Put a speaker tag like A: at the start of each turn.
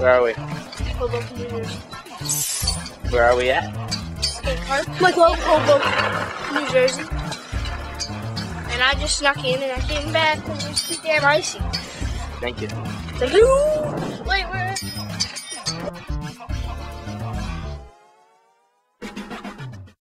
A: Where are we?
B: Hoboken, New Jersey.
A: Where are we at?
B: Skatepark. My club, Hoboken, New Jersey. And I just snuck in and I came back because it was too damn icy.
A: Thank you.
B: Thank you.